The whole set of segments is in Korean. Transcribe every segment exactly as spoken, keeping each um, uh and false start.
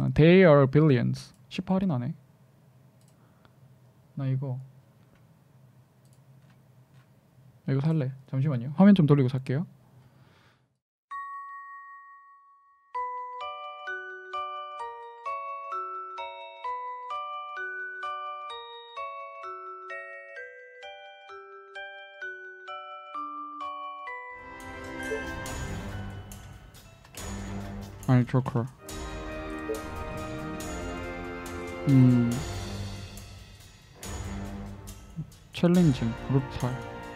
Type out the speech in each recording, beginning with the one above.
They are billions. 십 퍼센트 할인하네. 나 이거 나 이거 살래. 잠시만요. 화면 좀 돌리고 살게요. 아니 조커. 음 챌린징 브루탈.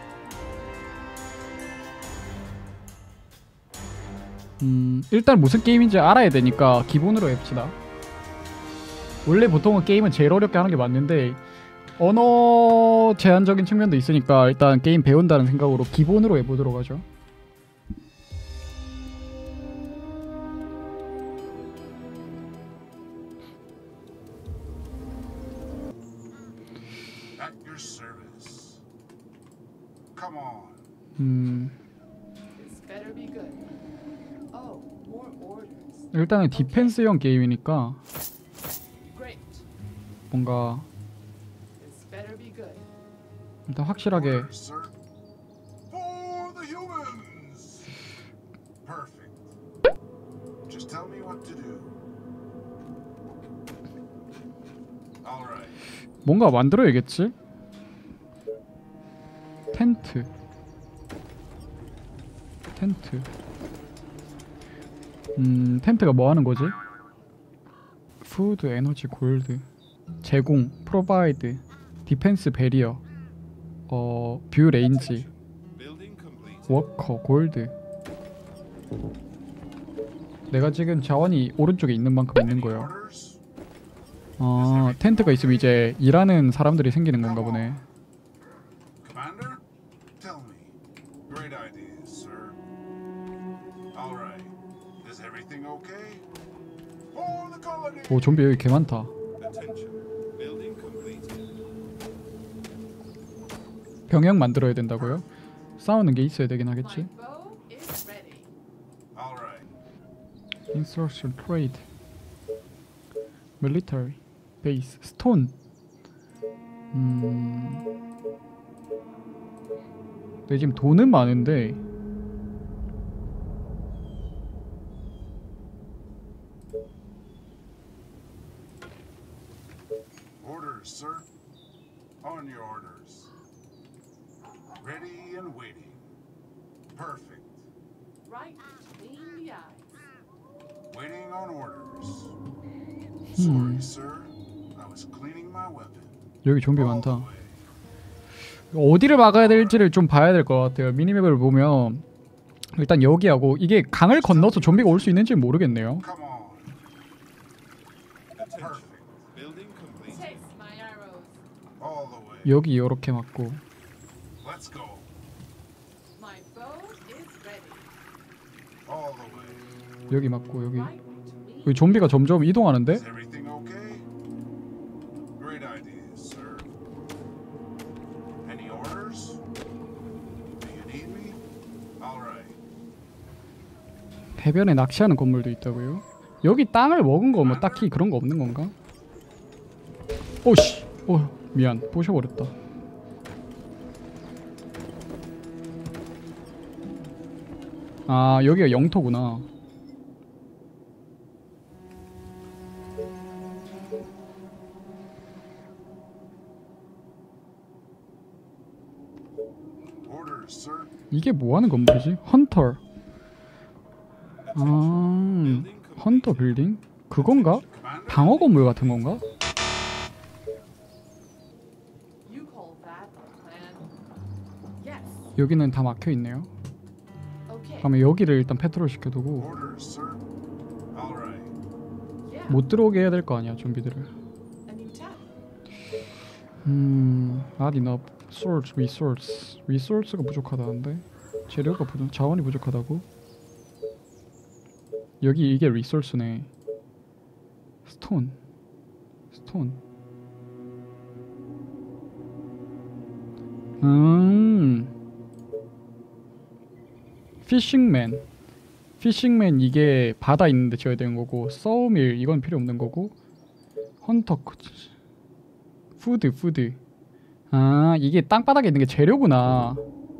음 일단 무슨 게임인지 알아야 되니까 기본으로 해봅시다. 원래 보통은 게임은 제일 어렵게 하는 게 맞는데 언어 제한적인 측면도 있으니까 일단 게임 배운다는 생각으로 기본으로 해보도록 하죠. 음 일단은 디펜스형 게임이니까 뭔가 일단 확실하게 뭔가 만들어야겠지? 텐트 텐트 음 텐트가 뭐 하는 거지? 푸드, 에너지, 골드 제공, 프로바이드 디펜스 베리어 어... 뷰 레인지 워커, 골드 내가 지금 자원이 오른쪽에 있는 만큼 있는 거예요. 아 텐트가 있으면 이제 일하는 사람들이 생기는 건가 보네. 오 좀비 여기 개 많다. 병영 만들어야 된다고요? 싸우는 게 있어야 되긴 하겠지. Instruction, Trade, Military, Base, Stone. 음... 내 지금 돈은 많은데 Sir, on your orders. Ready and waiting. Perfect. Right between the eyes. Waiting on orders. Sorry, sir. I was cleaning my weapon. 여기 좀비 많다. 어디를 막아야 될지를 좀 봐야 될 것 같아요. 미니맵을 보면 일단 여기하고 이게 강을 건너서 좀비가 올 수 있는지 모르겠네요. 여기 이렇게 맞고 여기 맞고 여기 여기 좀비가 점점 이동하는데? 해변에 낚시하는 건물도 있다고요? 여기 땅을 먹은 거 뭐 딱히 그런 거 없는 건가? 오씨! 오 미안 부셔버렸다. 아 여기가 영토구나. 이게 뭐하는 건물이지? 헌터. 아 헌터 빌딩? 그건가? 방어 건물 같은 건가? 여기는 다 막혀있네요. 그러면 여기를 일단 페트롤 시켜두고 못 들어오게 해야 될 거 아니야 좀비들을. 음... not enough source, resource resource가 부족하다는데? 재료가 부족, 자원이 부족하다고? 여기 이게 리소스네. 스톤 스톤 음... 피싱맨 피싱맨 이게 바다 있는데 지어야 되는 거고, 서우밀 이건 필요 없는 거고, 헌터 푸드 푸드. 아 이게 땅바닥에 있는 게 재료구나.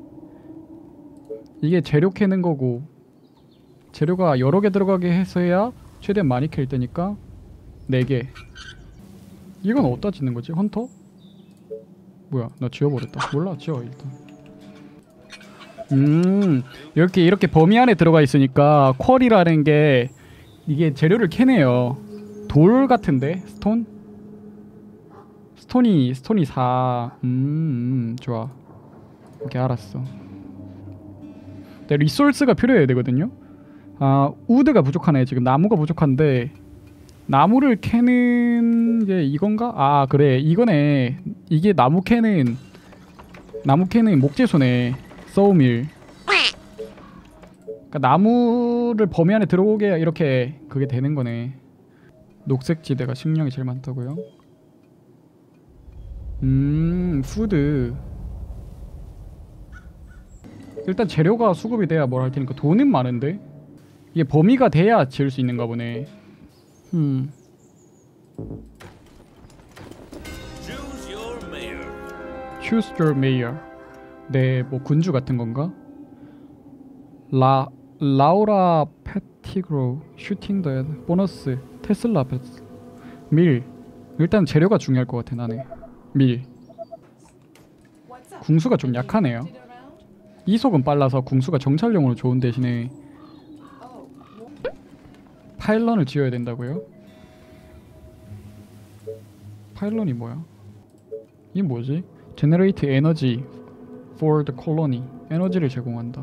이게 재료 캐는 거고, 재료가 여러 개 들어가게 해서야 최대한 많이 캘 때니까 네 개. 이건 어디다 짓는 거지? 헌터? 뭐야 나 지워버렸다. 몰라 지워 일단. 음 이렇게 이렇게 범위 안에 들어가 있으니까 쿼리라는 게 이게 재료를 캐네요. 돌 같은데? 스톤? 스톤이 스톤이 사. 음, 음 좋아. 오케이 알았어. 네, 리소스가 필요해야 되거든요. 아 우드가 부족하네. 지금 나무가 부족한데 나무를 캐는 게 이건가? 아 그래 이거네. 이게 나무 캐는 나무 캐는 목재소네. 서우밀. 그러니까 나무를 범위 안에 들어오게 이렇게 그게 되는 거네. 녹색 지대가 식량이 제일 많다고요? 음 푸드. 일단 재료가 수급이 돼야 뭘 할 테니까 돈은 많은데 이게 범위가 돼야 지을 수 있는가 보네. 음. Choose your mayor. Choose your mayor. 네, 뭐 군주 같은 건가? 라 라우라 패티그로 슈팅 더 보너스 테슬라 패스 밀. 일단 재료가 중요할 것 같아 나는. 밀. What's up? 궁수가 좀 약하네요. Did around? 이속은 빨라서 궁수가 정찰용으로 좋은 대신에 Oh, well, 파일런을 지어야 된다고요? 파일런이 뭐야? 이게 뭐지? Generate energy for the colony. 에너지를 제공한다.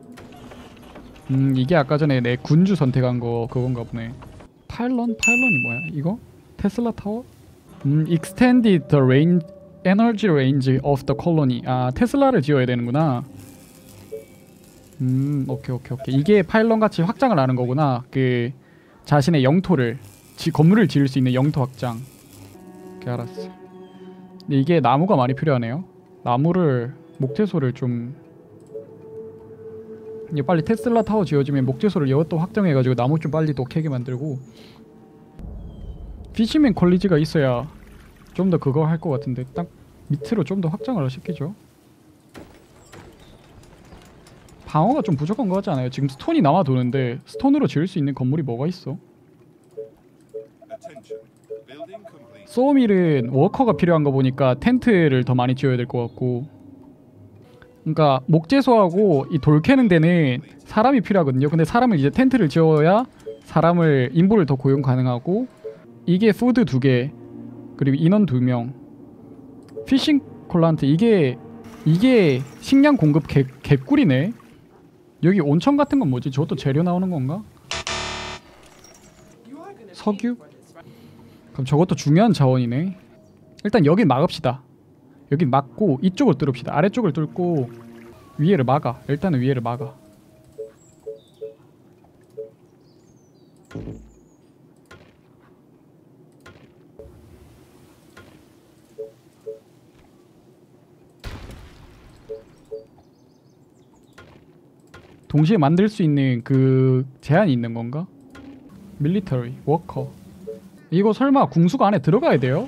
음 이게 아까 전에 내 군주 선택한 거 그건가 보네. 파일런? 파일런이 뭐야? 이거? 테슬라 타워? 음 Extended the range energy range of the colony. 아 테슬라를 지어야 되는구나. 음 오케이 오케이 오케이. 이게 파일런 같이 확장을 하는 거구나. 그 자신의 영토를 지, 건물을 지을 수 있는 영토 확장. 오케이 알았어. 근데 이게 나무가 많이 필요하네요. 나무를 목재소를 좀 이제 빨리 테슬라 타워 지어지면 목재소를 이것도 확장해가지고 나무 좀 빨리 더 캐게 만들고. 피시맨 퀄리지가 있어야 좀 더 그거 할 것 같은데 딱 밑으로 좀 더 확장을 시키죠. 방어가 좀 부족한 거 같지 않아요? 지금 스톤이 남아 도는데 스톤으로 지을 수 있는 건물이 뭐가 있어? Attention. Building complete. 소밀은 워커가 필요한 거 보니까 텐트를 더 많이 지어야 될 것 같고. 그러니까 목재소하고 이 돌 캐는 데는 사람이 필요하거든요. 근데 사람은 이제 텐트를 지어야 사람을 인부를 더 고용 가능하고. 이게 푸드 두 개 그리고 인원 두 명. 피싱 콜란트 이게 이게 식량 공급 개, 개꿀이네. 여기 온천 같은 건 뭐지? 저것도 재료 나오는 건가? you are gonna 석유? pay for this, right? 그럼 저것도 중요한 자원이네. 일단 여긴 막읍시다. 여긴 막고 이쪽을 뚫읍시다. 아래쪽을 뚫고 위에를 막아. 일단은 위에를 막아. 동시에 만들 수 있는 그 제한이 있는 건가? 밀리터리, 워커. 이거 설마 궁수가 안에 들어가야 돼요?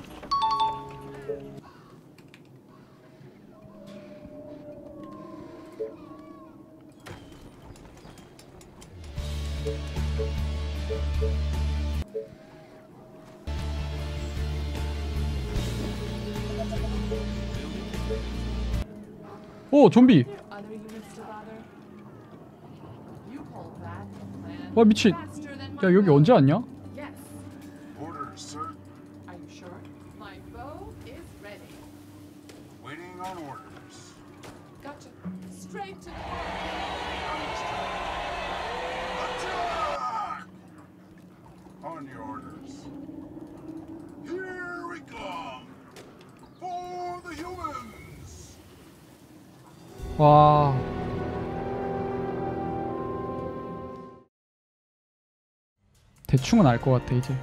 오 좀비. Other units to bother? You pulled that plan 와 미친. faster than 야 my 여기 bow. 언제 왔냐? Yes. Orders, sir. Are you sure? My bow is ready. Waiting on orders. Gotcha. Straight to the Attack! On your orders. Here we come. For the humans. 와. 대충은 알 것 같아 이제.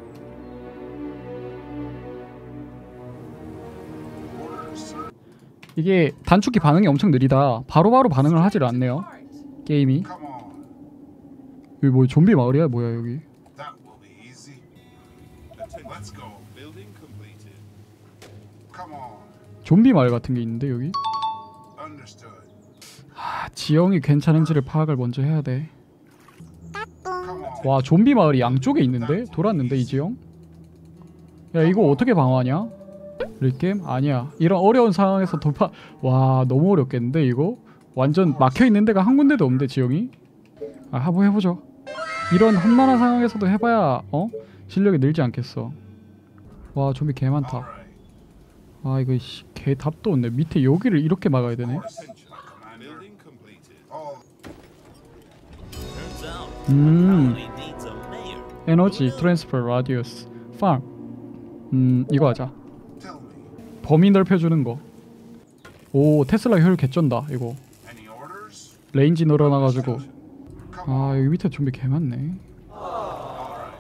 Orders, sir. 이게 단축키 반응이 엄청 느리다. 바로바로 반응을 하질 않네요 게임이. Come on. 여기 뭐 좀비 마을이야 뭐야 여기. That will be easy. Attention. Let's go. Building completed. Come on. 좀비 마을 같은 게 있는데 여기. Understood. 아, 지형이 괜찮은지를 파악을 먼저 해야 돼. Come on. 와 좀비 마을이 양쪽에 있는데? 돌았는데 이 지형? 야 이거 어떻게 방어하냐? 릴겜? 아니야. 이런 어려운 상황에서 돌파. 와 너무 어렵겠는데 이거? 완전 막혀있는 데가 한 군데도 없는데 지형이? 아 한번 해보죠. 이런 험난한 상황에서도 해봐야 어? 실력이 늘지 않겠어. 와 좀비 개 많다. Alright. 아 이거 씨, 개 답도 없네. 밑에 여기를 이렇게 막아야 되네. Attention. Building completed. All Turns out 음 colony needs a mayor. 에너지 트랜스퍼 라디우스 팜. 음 이거 하자. tell me. 범위 넓혀주는 거. 오 테슬라 효율 개쩐다 이거. Any orders? 레인지 늘어나가지고. Come 아 여기 밑에 좀비 개 많네. Arrows.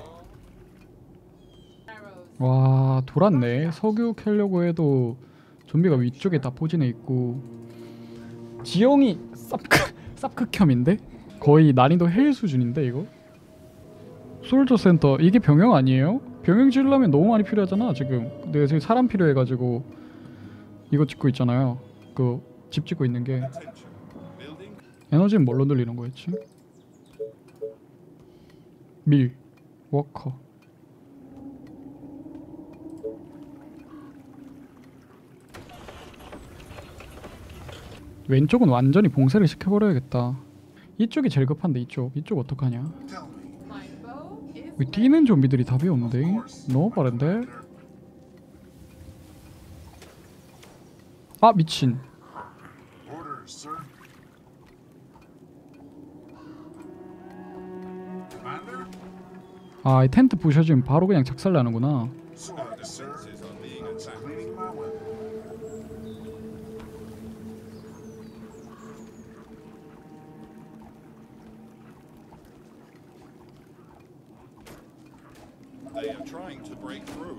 와 돌았네. 석유 캐려고 해도 좀비가 위쪽에 다 포진해 있고. 지형이 쌉크 쌉크켬인데? 거의 난이도 헬 수준인데 이거? 솔저 센터 이게 병영 아니에요? 병영 지으려면 너무 많이 필요하잖아 지금. 내가 지금 사람 필요해가지고 이거 짓고 있잖아요. 그 집 짓고 있는 게. Attention. Building. 에너지는 뭘로 늘리는 거였지? 밀 워커. 왼쪽은 완전히 봉쇄를 시켜버려야겠다. 이쪽이 제일 급한데 이쪽 이쪽 어떡하냐? Tell me. My bow is 여기 뛰는 좀비들이 답이 없는데? 너무 빠른데? 아 미친. Orders, sir. Commander? 아 이 텐트 부셔지면 바로 그냥 작살나는구나. Sword, sir. Is on being I was attacked. cleaning my weapon. They are trying to break through.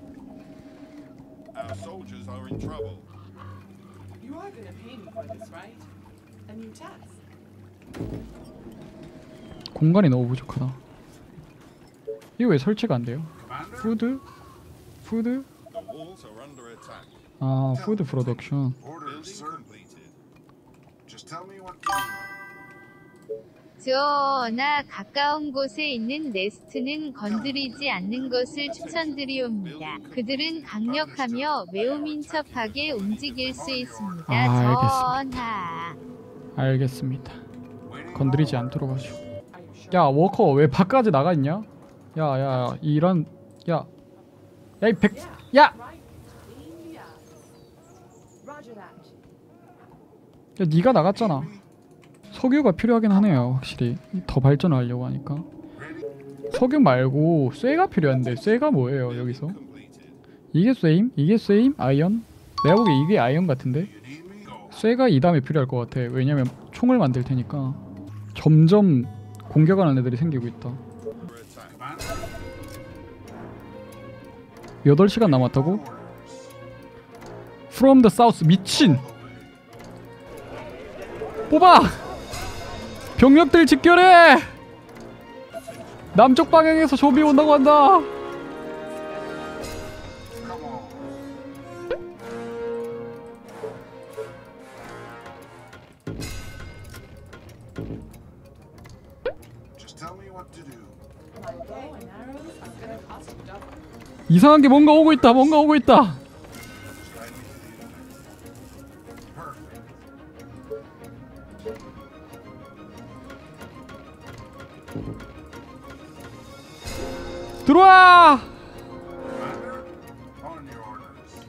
Our soldiers are in trouble. You are gonna pay me for this, right? A new task. 공간이 너무 부족하다. 이거 왜 설치가 안 돼요? Commander? 푸드? 푸드? The walls are under attack. 아 푸드 프로덕션. Orders, Building sir. completed. Just tell me what to do. 주어나 가까운 곳에 있는 네스트는 건드리지 않는 것을 추천드리옵니다. 그들은 강력하며 매우 민첩하게 움직일 수 있습니다. 아, 알겠습니다. 전하. 알겠습니다. Waiting 건드리지 on 않도록 하죠. Are you sure? 야 워커 왜 밖까지 나가 있냐? 야야 이런 야 야 이 백 야! Right. Yes. Roger that. 야 니가 나갔잖아. 석유가 필요하긴 하네요 확실히. 더 발전하려고 하니까. Ready? 석유 말고 쇠가 필요한데 쇠가 뭐예요 여기서? Completed. 이게 쇠임? 이게 쇠임? 아이언? 내가 보기에 이게 아이언 같은데? You need me? Go. 쇠가 이 다음에 필요할 것 같아. 왜냐면 총을 만들 테니까. 점점 공격하는 애들이 생기고 있다. Under attack. Commander? 여덟 시간 남았다고? Orders. From the south. 미친! 뽑아! 병력들 집결해! 남쪽 방향에서 좀비 온다고 한다. Come on. Just tell me what to do. My bow and arrows are gonna cost you double. 이상한 게 뭔가 오고 있다. 뭔가 오고 있다. Just guide me to the unit. Perfect. 들어와! Commander? On your orders.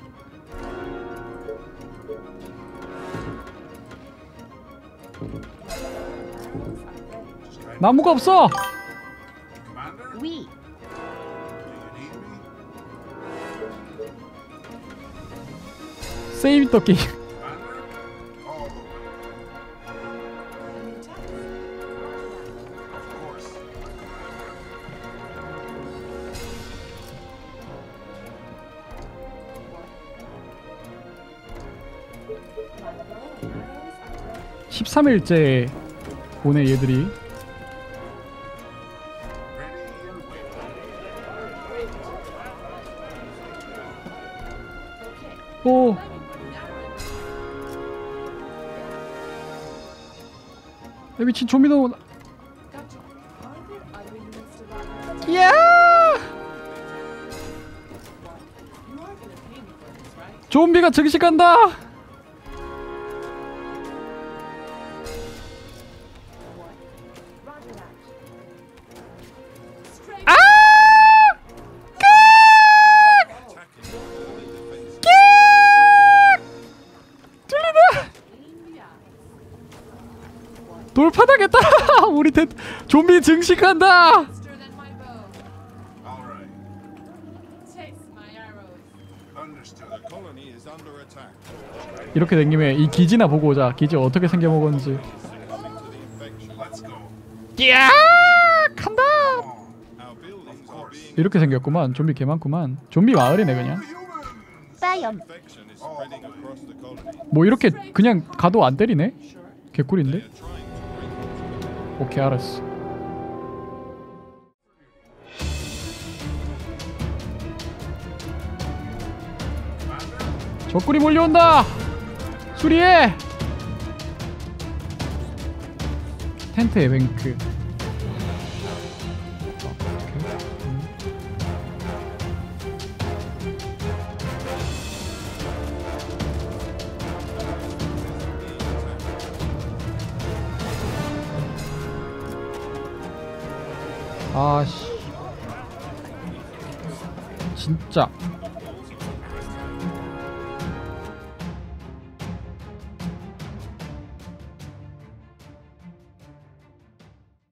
Just guide me. 나무가 없어. Commander? 위. Do you need me? 세이브 떡기. Commander? All the way. A new task. Of course, Commander. 십삼 일째 오네 얘들이. Ready and waiting. 오. 야 미친 좀비도. Gotcha. Are you in the midst of our... 야! You are gonna pay me for this, right? 좀비가 증식한다. Roger that. Straight 아! Attacking early defense. 뚫리다. in the eyes. 돌파당했다. 우리 대 좀비 증식한다. Faster than my bow. All right. Taste my arrows. Understood. The colony is under attack. 이렇게 된 김에 이 기지나 보고 오자. 기지 어떻게 생겨 먹었는지. Succumbing to the infection. Let's go. 야! 간다. Come on. Our buildings are being 이렇게 생겼구만. 좀비 개 많구만. 좀비 마을이네 그냥. Humans. infection is spreading across the colony. 뭐 이렇게 그냥 가도 안 때리네? 개꿀인데? They are trying to break through. 오케이 알았어. 적군이 몰려온다. 수리해. 텐트에 뱅크. 아씨 진짜